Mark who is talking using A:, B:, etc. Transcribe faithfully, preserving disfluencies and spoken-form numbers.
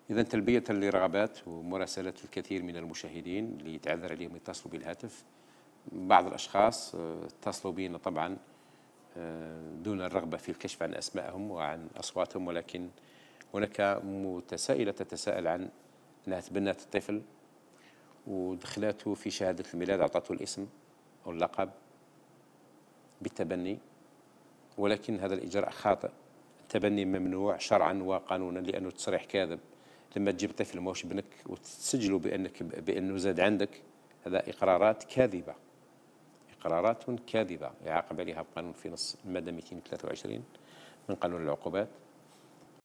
A: إذا تلبية لرغبات ومراسلة الكثير من المشاهدين اللي يتعذر عليهم يتصلوا بالهاتف، بعض الأشخاص اتصلوا بنا طبعا دون الرغبة في الكشف عن أسمائهم وعن أصواتهم، ولكن هناك متسائلة تتساءل عن أنها تبنت الطفل ودخلته في شهادة الميلاد، أعطته الاسم أو اللقب بالتبني، ولكن هذا الإجراء خاطئ. التبني ممنوع شرعا وقانونا لأنه تصريح كاذب. لما تجيب طفل موش ابنك وتسجله بأنك بأنه زاد عندك، هذا إقرارات كاذبة، إقرارات كاذبة يعاقب عليها القانون في نص المادة مئتين وثلاثة وعشرين من قانون العقوبات.